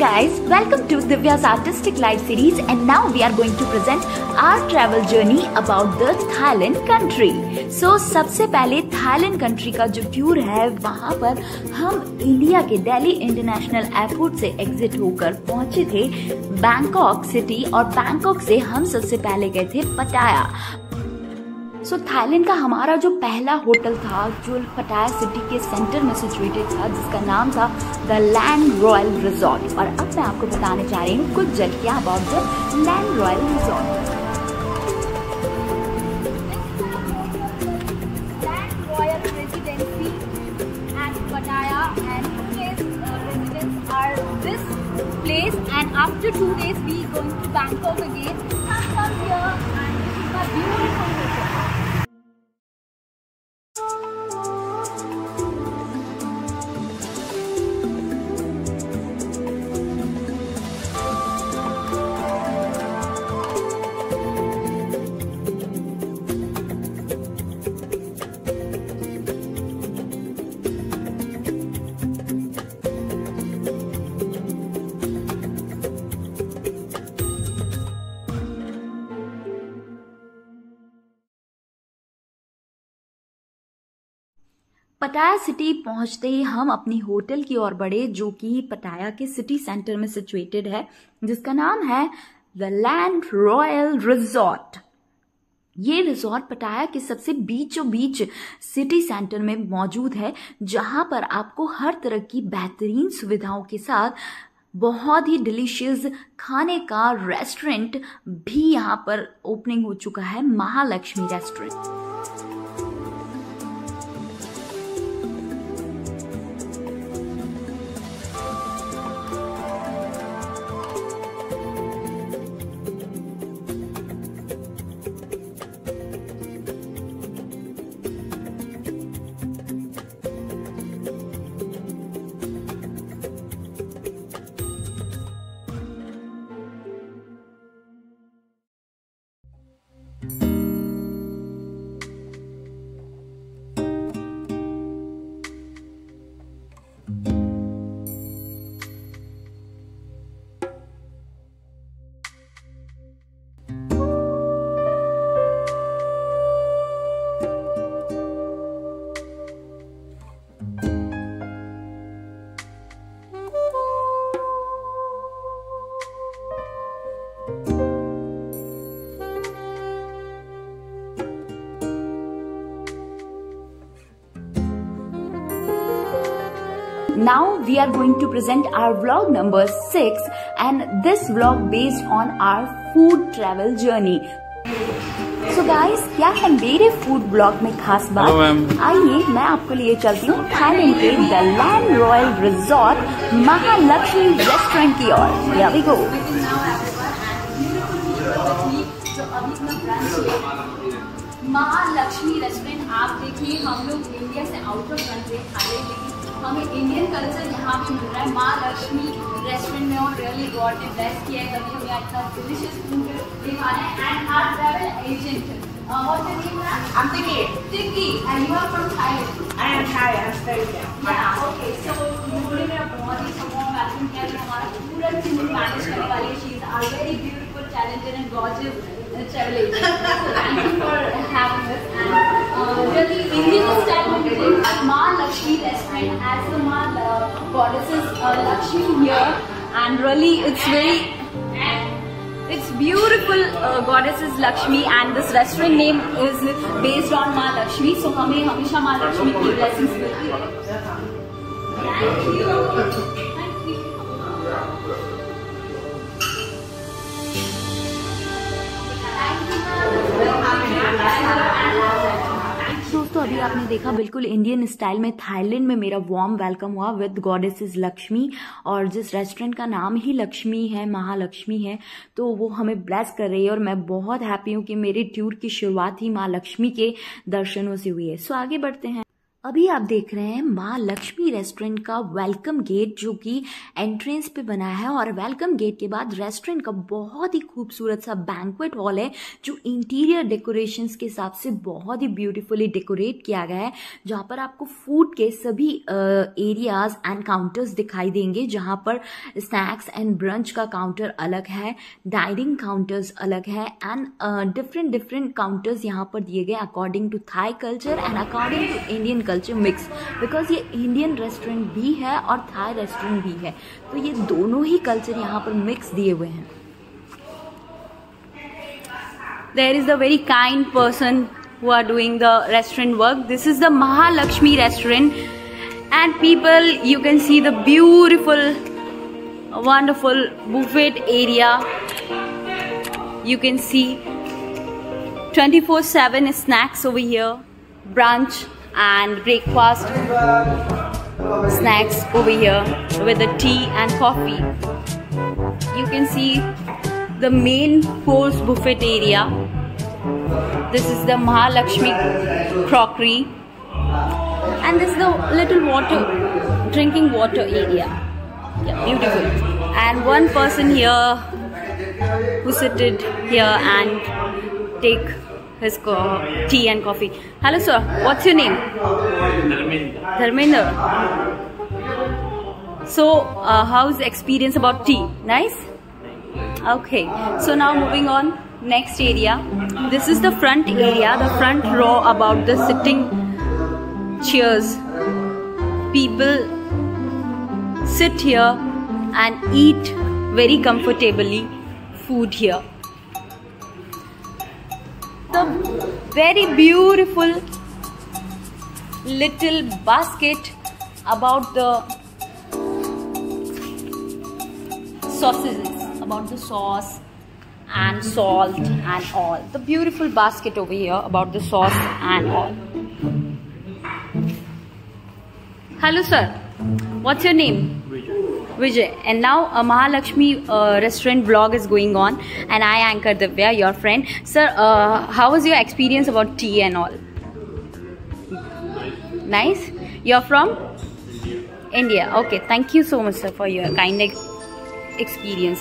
guys, welcome to Divya's Artistic Life series and now we are going to present our travel journey about the Thailand country. So सबसे पहले Thailand country का जो tour है वहाँ पर हम India के दिल्ली इंटरनेशनल एयरपोर्ट से एग्जिट होकर पहुँचे थे बैंकॉक सिटी और बैंकॉक से हम सबसे पहले गए थे पटाया। सो थाईलैंड का हमारा जो पहला होटल था जो पटाया सिटी के सेंटर में सिचुएटेड था जिसका नाम था द लैंड रॉयल रिजॉर्ट। और अब मैं आपको बताने जा रही हूँ कुछ जगह about the land royal resort. Land royal residency at Pattaya and today's residents are this place and after 2 days we going to Bangkok again. Come here and this is a beautiful hotel. Pattaya city पहुंचते ही हम अपनी hotel की ओर बढ़े जो कि पटाया के सिटी सेंटर में सिचुएटेड है जिसका नाम है द लैंड रॉयल रिजॉर्ट। ये रिजॉर्ट पटाया के सबसे बीचों बीच सिटी सेंटर में मौजूद है जहां पर आपको हर तरह की बेहतरीन सुविधाओं के साथ बहुत ही डिलीशियस खाने का रेस्टोरेंट भी यहाँ पर ओपनिंग हो चुका है, Mahalakshmi restaurant. Now we are going to present our vlog number 6 and this vlog based on our food travel journey. So guys, क्या है मेरे फूड ब्लॉग में खास बात? आइए मैं आपको लिए चलती हूँ थाईलैंड के the land royal resort Mahalakshmi restaurant की ओर। Here we go. Mahalakshmi restaurant आप देखिए, हम लोग इंडिया से आउट ऑफ कंट्री थाईलैंड लेकिन हमें इंडियन कल्चर यहाँ पे मिल रहा है महालक्ष्मी रेस्टोरेंट में और रियली गॉड ने ब्लेस किया है तभी हमें इतना डिलीशियस फूड दिखा रहे हैं। And our travel agent what's your name? I am Tikki and you are from Thailand. I am Thai, I am very good. Yeah, okay. So उन्होंने मेरा बहुत ही सपोर्ट वेलकम किया जो हमारा पूरा टीम मैनेज करने वाली है। She is a very beautiful, talented and gorgeous travel agent. So thank you for having us. And really Indian style में मुझे Mahalakshmi restaurant as the goddesses Lakshmi here and really it's beautiful goddesses Lakshmi and this restaurant name is based on Ma Lakshmi, so हमें हमेशा माँ लक्ष्मी की blessings मिलती है। Thank you. दोस्तों अभी आपने देखा बिल्कुल इंडियन स्टाइल में थाईलैंड में मेरा वार्म वेलकम हुआ विद गॉडेसेस लक्ष्मी और जिस रेस्टोरेंट का नाम ही लक्ष्मी है, महालक्ष्मी है, तो वो हमें ब्लेस कर रही है और मैं बहुत हैप्पी हूँ कि मेरे टूर की शुरुआत ही माँ लक्ष्मी के दर्शनों से हुई है। सो आगे बढ़ते हैं। अभी आप देख रहे हैं माँ लक्ष्मी रेस्टोरेंट का वेलकम गेट, जो कि एंट्रेंस पे बना है। और वेलकम गेट के बाद रेस्टोरेंट का बहुत ही खूबसूरत सा बैंक्वेट हॉल है, जो इंटीरियर डेकोरेशंस के हिसाब से बहुत ही ब्यूटीफुली डेकोरेट किया गया है, जहाँ पर आपको फूड के सभी एरियाज एंड काउंटर्स दिखाई देंगे, जहाँ पर स्नैक्स एंड ब्रंच का काउंटर अलग है, डाइनिंग काउंटर्स अलग है, एंड डिफरेंट काउंटर्स यहाँ पर दिए गए according to Thai culture and according to Indian culture mix, because ये इंडियन रेस्टोरेंट भी है और थाई रेस्टोरेंट भी है, तो ये दोनों ही कल्चर यहाँ पर मिक्स दिए हुए हैं। There is a very kind person who are doing the restaurant work. This is the Mahalakshmi restaurant, and people, you can see the beautiful, wonderful buffet area. You can see 24/7 snacks over here, brunch and breakfast snacks over here with the tea and coffee. You can see the main course buffet area. This is the Mahalakshmi crockery, and this is the little water, drinking water area. Yeah, beautiful. And one person here who seated here and take his tea and coffee. Hello sir, what's your name? Dharmendra. So how's the experience about tea? Nice? Okay, so now moving on, next area. This is the front area, the front row about the sitting chairs. People sit here and eat very comfortably food here. The very beautiful little basket about the sausages, about the sauce and salt and all. The beautiful basket over here about the sauce and all. Hello sir, what's your name? Vijay. And now a Mahalakshmi restaurant vlog is going on, and I anchor Divya, your friend. Sir, how was your experience about tea and all? Nice. You're from India. Okay, thank you so much sir for your kind experience.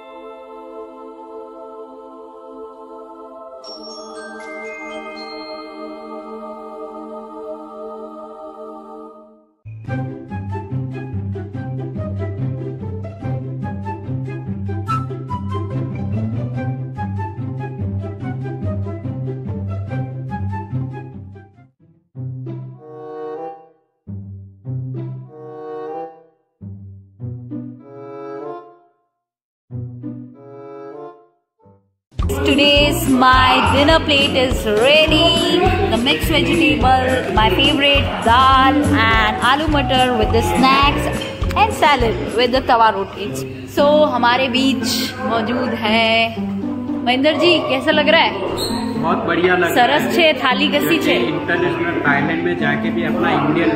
Today's my dinner plate is ready. The mixed vegetable, my favorite dal and aloo matar with the snacks and salad with the tawa rotis. So हमारे बीच मौजूद है महेंद्र जी, कैसा लग रहा है? बहुत बढ़िया लग रहा है। सरस छे थाली कसी छे। इंटरनेशनल थाईलैंड में जाके भी अपना इंडियन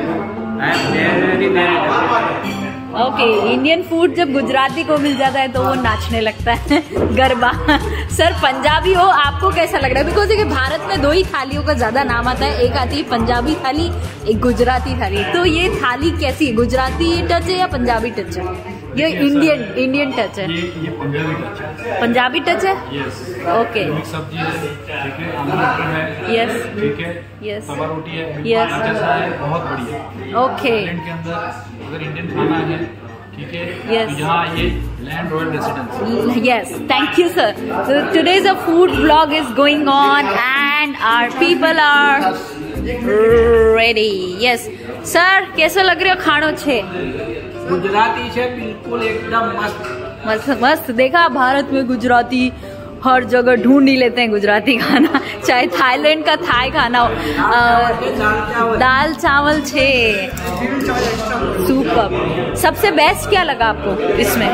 ओके, इंडियन फूड जब गुजराती को मिल जाता है तो वो नाचने लगता है गरबा। सर पंजाबी हो, आपको कैसा लग रहा है? बिकॉज देखिए भारत में दो ही थालियों का ज्यादा नाम आता है, एक आती है पंजाबी थाली, एक गुजराती थाली। तो ये थाली कैसी है, गुजराती टच है या पंजाबी टच है? ये इंडियन टच है। ये पंजाबी टच है। पंजाबी टच है? यस। ओके। सब्जी है, ठीक है, आलू मटर है, यस, ठीक है, यस, तवा रोटी है, यस, जैसा है, बहुत बढ़िया। ओके। के अंदर अगर इंडियन खाना है, ठीक है, Yes. यहाँ ये land royal residence. Yes, thank you sir. So today's a food vlog is going on and our people are ready. Yes, sir, कैसा लग रहा है खानो छे? गुजराती है, बिल्कुल एकदम मस्त मस्त मस्त। देखा, भारत में गुजराती हर जगह ढूंढ ही लेते हैं गुजराती खाना, चाहे थाईलैंड का थाई खाना हो। दाल चावल छे, सुपर। सबसे बेस्ट क्या लगा आपको इसमें?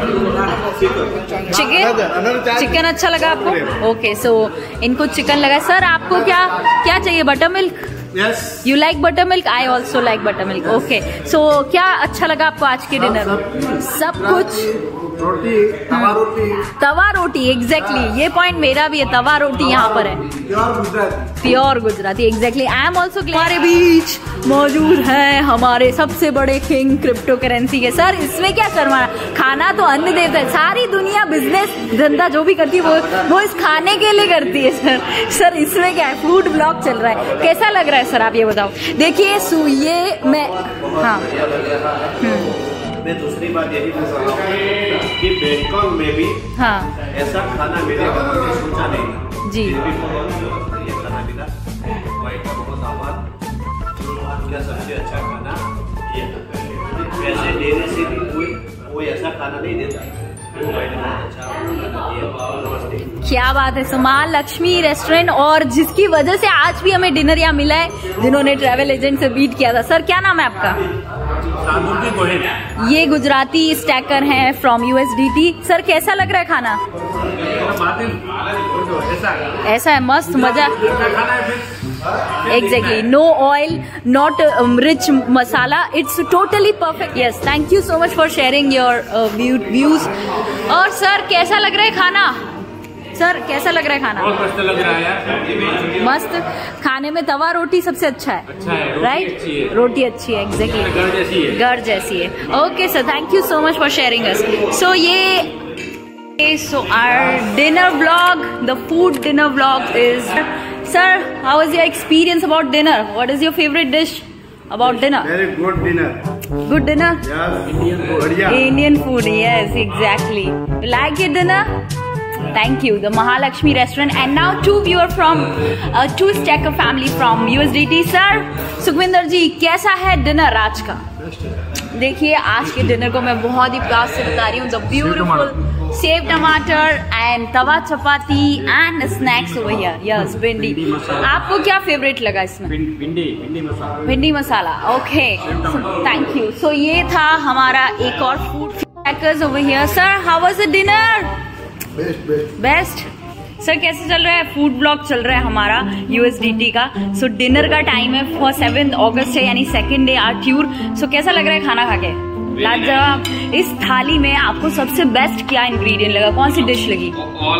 चिकन अच्छा लगा आपको? ओके, सो इनको चिकन लगा। सर आपको क्या चाहिए? Butter milk? Yes. You like buttermilk? I also like buttermilk. Okay. So क्या अच्छा लगा आपको आज के डिनर में? सब कुछ रोटी, तवा रोटी, तवा रोटी, एग्जैक्टली ये पॉइंट मेरा भी है, तवा रोटी यहाँ पर है, pure Gujarati, exactly. I am also हमारे बीच मौजूद है हमारे सबसे बड़े किंग क्रिप्टो करेंसी के। सर इसमें क्या शर्मा, खाना तो अन्न देता है, सारी दुनिया बिजनेस धंधा जो भी करती है वो इस खाने के लिए करती है। सर इसमें क्या है, फूड ब्लॉग चल रहा है, कैसा लग रहा है सर आप ये बताओ। देखिए ये मैं, हाँ मैं दूसरी बात यही बोल रहा हूँ कि बैंकॉक में भी हाँ ऐसा खाना मेरे घर में सोचा नहीं जी, ये खाना मिला, बहुत आभार। क्या सबसे अच्छा खाना ये, पैसे देने से भी कोई ऐसा खाना नहीं देता। क्या बात है, महालक्ष्मी रेस्टोरेंट, और जिसकी वजह से आज भी हमें डिनर यहाँ मिला है, जिन्होंने ट्रैवल एजेंट से बीट किया था। सर क्या नाम है आपका? ये गुजराती स्टैकर हैं फ्रॉम USDT। सर कैसा लग रहा है खाना? ऐसा है, मस्त मजा, exactly, no oil, not rich masala, it's totally perfect. Yes, thank you so much for sharing your views. और सर कैसा लग रहा है खाना? सर कैसा लग रहा है खाना? बहुत मस्त लग रहा है यार, मस्त। खाने में तवा रोटी सबसे अच्छा है, राइट? रोटी अच्छी है, एग्जैक्टली, घर जैसी है, घर जैसी है। Okay sir, thank you so much for sharing us. So so our dinner vlog, the food dinner vlog is, sir, how was your experience about dinner? What is your favorite dish about dinner? Very good dinner. Good dinner? Yes. Indian food, yes, exactly. You like your dinner? Thank you, the Mahalakshmi restaurant. And now two viewer from two stacker family from USDT. Sir, Sukhwinder ji, कैसा है dinner आज का? देखिए आज के dinner को मैं बहुत ही प्यार से बता रही हूँ। The beautiful sev tamatar and tawa chapati and snacks over here. Yes, bhindi. आपको क्या फेवरेट लगा इसमें? Bhindi masala. Okay, thank you. So ये था हमारा एक और food stakers over here. Sir how was the dinner? Best. Sir कैसे चल रहा है? फूड ब्लॉग चल रहा है हमारा USDT का। सो डिनर का टाइम है, फॉर 7 अगस्त है, यानी second day our tour. So कैसा लग रहा है खाना खा के? लाजवाब। इस थाली में आपको सबसे बेस्ट क्या इंग्रेडिएंट लगा, कौन सी डिश लगी?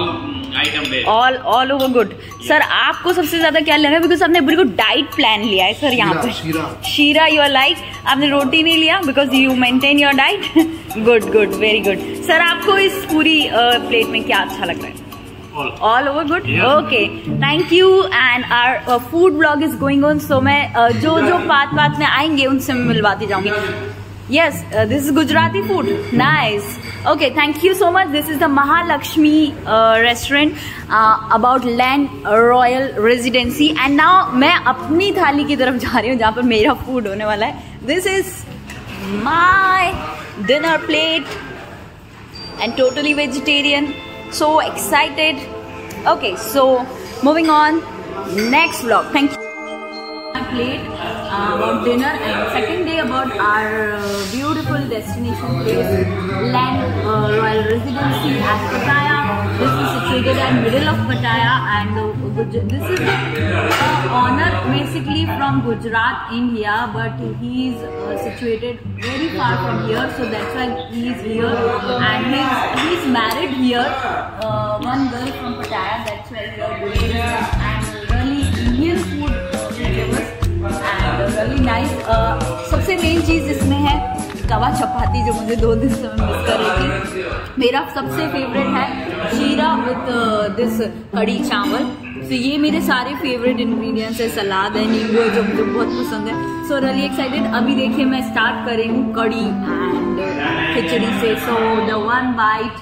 All over good. सर आपको सबसे ज्यादा क्या लगा, बिकॉज आपने बिल्कुल डाइट प्लान लिया है सर यहाँ पे। शीरा यू आर लाइक, आपने रोटी नहीं लिया because you maintain your diet. Good good, very good. Sir आपको इस पूरी प्लेट में क्या अच्छा लग रहा है? All over good, okay, thank you. And our food blog is going on. So मैं जो बात में आएंगे उनसे मैं मिलवाती जाऊंगी। Yes, this is Gujarati food. Nice. Okay, thank you so much. This is the Mahalakshmi restaurant about Land Royal Residency. And now मैं अपनी थाली की तरफ जा रही हूँ जहाँ पर मेरा फूड होने वाला है. This is my dinner plate and totally vegetarian. So excited. Okay, so moving on. Next vlog. Thank you. Plate about dinner, and second day about our beautiful destination place, Land Royal Residency at Pattaya. This is situated at middle of Pattaya, and this is the owner basically from Gujarat in here, but he is situated very far from here, so that's why he is here, and he's married here. One girl from Pattaya, that's why we are doing this, and really Indian food flavors. And really nice. सबसे main चीज इसमें है तवा चपाती, जो मुझे 2 दिन से मैं miss कर रही थी। मेरा सबसे फेवरेट है शीरा विद दिस कड़ी चावल। तो ये मेरे सारे फेवरेट इंग्रेडिएंट्स है। सलाद है, नींबू है, जो मुझे बहुत पसंद है। So really excited. अभी देखिए मैं स्टार्ट कर रही हूँ कड़ी एंड खिचड़ी से। सो द वन बाइट,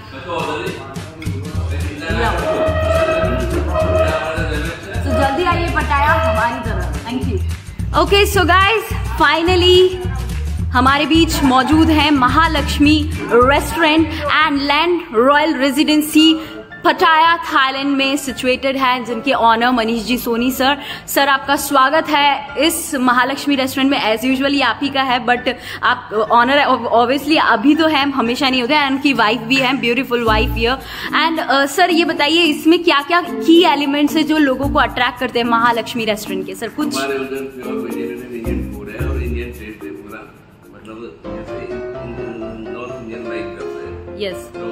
तो जल्दी आइए पटाया हमारी तरफ। Thank you. Okay so guys, finally हमारे बीच मौजूद है Mahalakshmi restaurant and land royal residency Pattaya Thailand में सिचुएटेड है, जिनके owner Manish ji Soni sir. Sir आपका स्वागत है इस महालक्ष्मी रेस्टोरेंट में। एज यूजुअली आप ही का है, बट आप ऑनर ऑब्वियसली अभी तो है, हमेशा नहीं होते हैं। उनकी वाइफ भी है, beautiful wife here. And sir ये बताइए इसमें क्या क्या की एलिमेंट्स है जो लोगों को अट्रैक्ट करते हैं महालक्ष्मी रेस्टोरेंट के? सर कुछ इंडियन फूड है और इंडियन टेस्ट है पूरा, मतलब जैसे नॉर्थ इंडियन लाइक करते हैं। यस। तो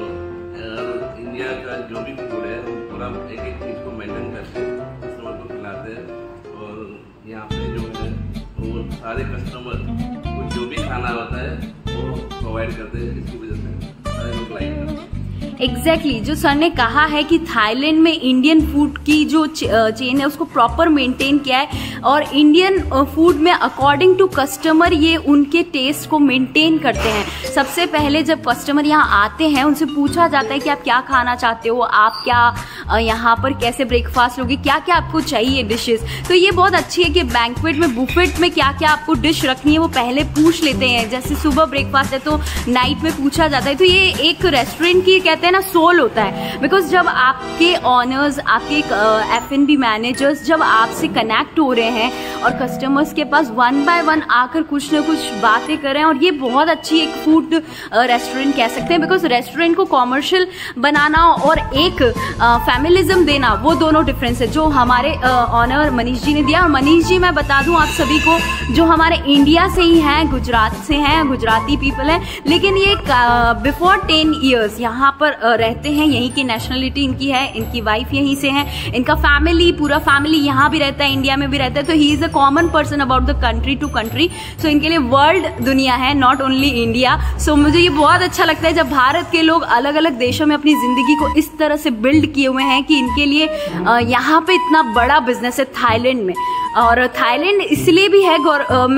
इंडिया का जो भी फूड है वो पूरा एक एक चीज को मेंटेन करके कस्टमर को खिलाते हैं और यहाँ पे जो है वो सारे कस्टमर को जो भी खाना होता है वो प्रोवाइड करते हैं, इसकी वजह से सारे लोग लाइक करते हैं। एग्जैक्टली जो सर ने कहा है कि थाईलैंड में इंडियन फूड की जो चेन है उसको प्रॉपर मेंटेन किया है और इंडियन फूड में अकॉर्डिंग टू कस्टमर ये उनके टेस्ट को मेंटेन करते हैं। सबसे पहले जब कस्टमर यहाँ आते हैं उनसे पूछा जाता है कि आप क्या खाना चाहते हो, आप क्या यहाँ पर कैसे ब्रेकफास्ट लोगे, क्या क्या आपको चाहिए डिशेस। तो ये बहुत अच्छी है कि बैंक्वेट में बुफेट में क्या क्या आपको डिश रखनी है वो पहले पूछ लेते हैं। जैसे सुबह ब्रेकफास्ट है तो नाइट में पूछा जाता है। तो ये एक रेस्टोरेंट की कहते हैं ना सोल होता है, बिकॉज जब आपके ऑनर्स, आपके F&B मैनेजर्स जब आपसे कनेक्ट हो रहे हैं और कस्टमर्स के पास वन बाय वन आकर कुछ ना कुछ बातें कर रहे हैं, और ये बहुत अच्छी एक फूड रेस्टोरेंट कह सकते हैं। बिकॉज रेस्टोरेंट को कॉमर्शियल बनाना और एक फैमिलिज्म देना वो दोनों डिफरेंस है, जो हमारे ऑनर मनीष जी ने दिया। और मनीष जी मैं बता दूं आप सभी को, जो हमारे इंडिया से ही हैं, गुजरात से हैं, गुजराती पीपल हैं, लेकिन ये बिफोर 10 ईयर्स यहाँ पर रहते हैं। यहीं की नेशनलिटी इनकी है, इनकी वाइफ यहीं से है, इनका फैमिली पूरा फैमिली यहाँ भी रहता है, इंडिया में भी रहता है। तो he is a common person about the country to country. So इनके लिए वर्ल्ड दुनिया है, नॉट ओनली इंडिया। सो मुझे ये बहुत अच्छा लगता है जब भारत के लोग अलग अलग देशों में अपनी जिंदगी को इस तरह से बिल्ड किए हुए हैं कि इनके लिए यहाँ पे इतना बड़ा बिजनेस है थाईलैंड में। और थाईलैंड इसलिए भी है,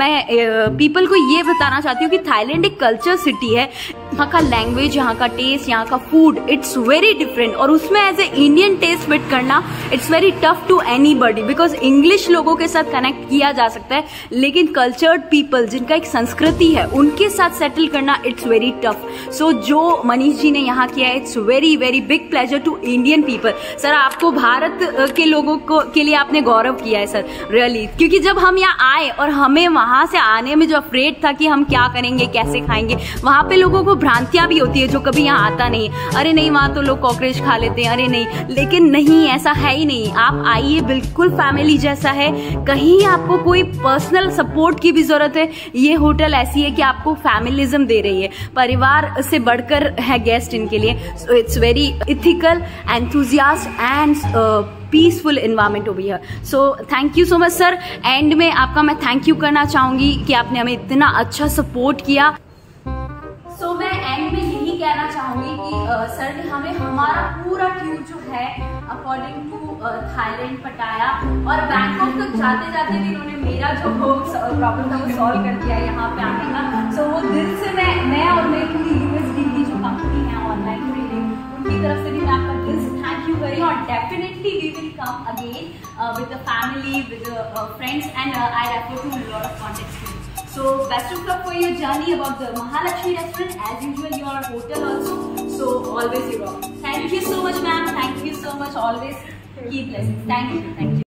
मैं पीपल को ये बताना चाहती हूँ कि थाईलैंड एक कल्चर सिटी है। यहाँ का लैंग्वेज, यहाँ का टेस्ट, यहाँ का फूड इट्स वेरी डिफरेंट, और उसमें as a Indian taste fit करना it's very tough to anybody, because English लोगों के साथ कनेक्ट किया जा सकता है, लेकिन कल्चर्ड पीपल जिनका एक संस्कृति है उनके साथ सेटल करना इट्स वेरी टफ। सो जो मनीष जी ने यहाँ किया है it's very very big pleasure to Indian people. Sir आपको भारत के लोगों को के लिए आपने गौरव किया है सर, रियली, क्योंकि जब हम यहाँ आए और हमें वहां से आने में जो अफ्रेड था कि हम क्या करेंगे, कैसे खाएंगे, वहां पे लोगों को भ्रांतियां भी होती है जो कभी यहाँ आता नहीं, अरे नहीं वहां तो लोग कॉकरोच खा लेते हैं, अरे नहीं, लेकिन नहीं, ऐसा है ही नहीं। आप आइए, बिल्कुल फैमिली जैसा है, कहीं आपको कोई पर्सनल सपोर्ट की भी जरूरत है, ये होटल ऐसी है कि आपको फैमिलिज्म दे रही है, परिवार से बढ़कर है गेस्ट इनके लिए। So it's very ethical, enthusiast and peaceful environment over here. So thank you so much sir. And में आपका मैं थैंक यू करना चाहूंगी कि आपने हमें इतना अच्छा सपोर्ट किया। सो मैं एंड में यही कहना चाहूंगी कि सर ने हमें हमारा पूरा टूर जो है अकॉर्डिंग टू थाईलैंड पटाया, और बैंकॉक तक जाते जाते भी इन्होंने मेरा जो प्रॉब्लम था वो सॉल्व कर दिया यहाँ पे आने का। सो वो दिल से मैं और मेरी पूरी USD की जो कंपनी है ऑनलाइन ट्रेडिंग, उनकी तरफ से भी मैं आपका दिल से थैंक यू करी। और definitely we will come again with the family, with friends, and I refer to lot of contacts. So best of luck for your journey about the Mahalakshmi restaurant. As usual, your hotel also. So always you rock. Thank you so much, ma'am. Thank you so much. Always keep blessings. Thank you. Thank you.